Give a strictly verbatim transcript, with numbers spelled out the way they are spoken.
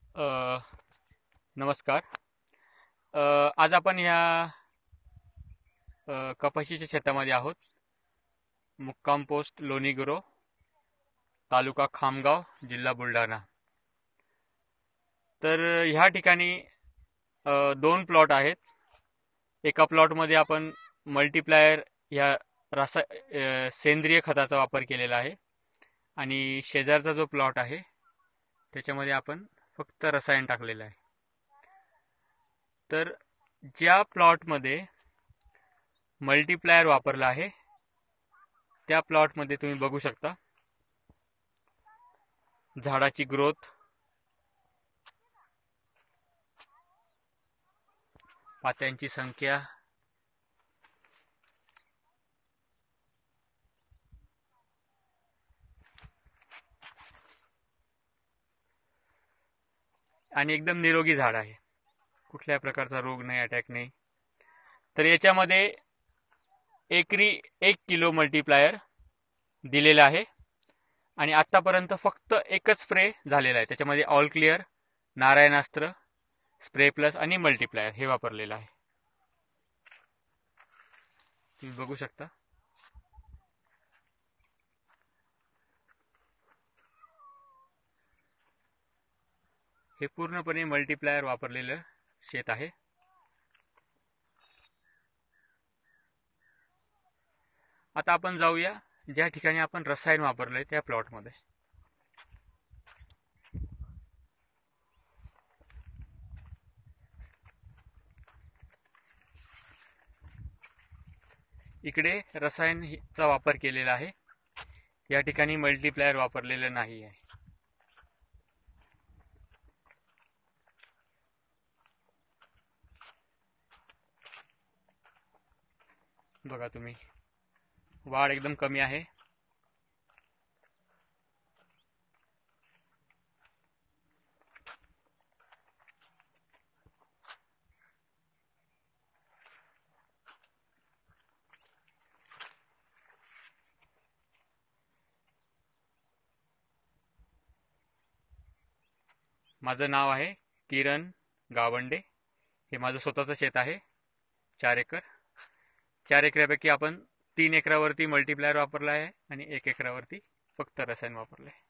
अ, नमस्कार. अ, आज आपण ह्या अ, कपाशीच्या शेतामध्ये आहोत. मुक्काम पोस्ट लोणी गुरव, तालुका खामगाव, जिल्हा बुलढाणा. तर ह्या ठिकाणी अ, दोन प्लॉट आहेत. एका प्लॉटमध्ये आपण मल्टीप्लायर ह्या रासा अ, सेंद्रिय खताचा वापर केलेला आहे आणि शेजारचा जो प्लॉट आहे त्याच्यामध्ये आपण फक्त रसायन टाकलेलं आहे. तर ज्या प्लॉटमध्ये मल्टीप्लायर वापरला आहे त्या प्लॉटमध्ये तुम्ही बघू शकता झाडाची ग्रोथ, पात्यांची संख्या, आणि एकदम निरोगी झाड आहे. कुठल्या प्रकारचा रोग नाही, अटॅक नाही. तर याच्यामध्ये एकरी एक किलो मल्टीप्लायर दिलेला आहे आणि आतापर्यंत फक्त एकच स्प्रे झालेला आहे. त्याच्यामध्ये all clear, Narayanastra, spray plus आणि मल्टीप्लायर हे वापरलेलं आहे. तुम्ही बघू शकता. हे पूर्णपणे मल्टीप्लायर वापरलेलं शेत आहे. आता आपण जाऊया ज्या ठिकाणी आपण रसायन वापरलंय त्या प्लॉटमध्ये. इकडे रसायनचा वापर केलेला आहे. या ठिकाणी मल्टीप्लायर वापरलेलं नाही आहे. बघा तुम्ही, वाढ एकदम कमी आहे. माझं नाव आहे किरण गावंडे. हे माझं स्वतःचं शेत आहे, चार एकर. चार एकरापैकी आपण तीन एकरावरती मल्टीप्लायर वापरला आहे आणि एक एकरावरती फक्त रसायन वापरलं आहे.